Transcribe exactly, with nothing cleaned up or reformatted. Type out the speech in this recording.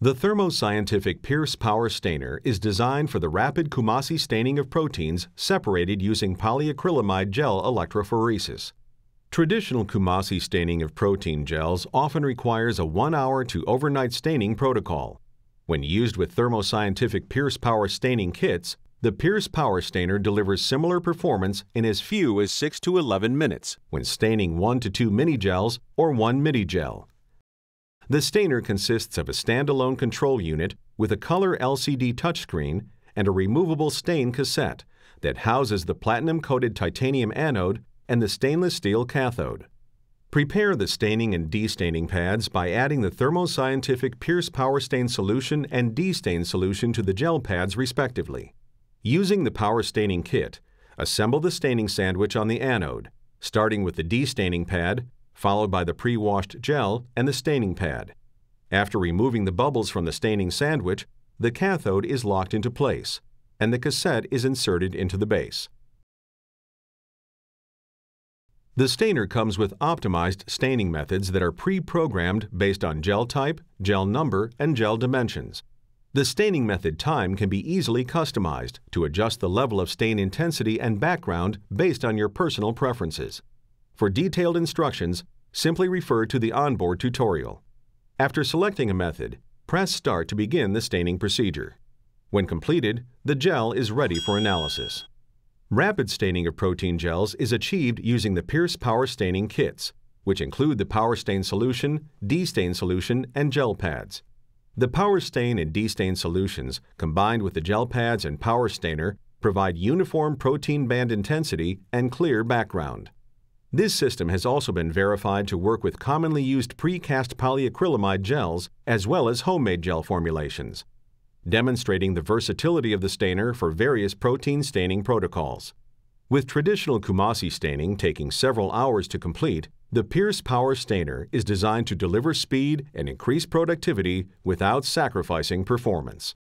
The Thermo Scientific Pierce Power Stainer is designed for the rapid Coomassie staining of proteins separated using polyacrylamide gel electrophoresis. Traditional Coomassie staining of protein gels often requires a one-hour to overnight staining protocol. When used with Thermo Scientific Pierce Power staining kits, the Pierce Power Stainer delivers similar performance in as few as six to eleven minutes when staining one to two mini-gels or one midi-gel. The stainer consists of a standalone control unit with a color L C D touchscreen and a removable stain cassette that houses the platinum-coated titanium anode and the stainless steel cathode. Prepare the staining and destaining pads by adding the Thermo Scientific Pierce Power Stain solution and destain solution to the gel pads respectively. Using the power staining kit, assemble the staining sandwich on the anode, starting with the destaining pad, followed by the pre-washed gel and the staining pad. After removing the bubbles from the staining sandwich, the cathode is locked into place, and the cassette is inserted into the base. The stainer comes with optimized staining methods that are pre-programmed based on gel type, gel number, and gel dimensions. The staining method time can be easily customized to adjust the level of stain intensity and background based on your personal preferences. For detailed instructions, simply refer to the onboard tutorial. After selecting a method, press Start to begin the staining procedure. When completed, the gel is ready for analysis. Rapid staining of protein gels is achieved using the Pierce Power Staining kits, which include the Power Stain solution, destain solution, and gel pads. The Power Stain and destain solutions, combined with the gel pads and Power Stainer, provide uniform protein band intensity and clear background. This system has also been verified to work with commonly used precast polyacrylamide gels as well as homemade gel formulations, demonstrating the versatility of the stainer for various protein staining protocols. With traditional Coomassie staining taking several hours to complete, the Pierce Power Stainer is designed to deliver speed and increase productivity without sacrificing performance.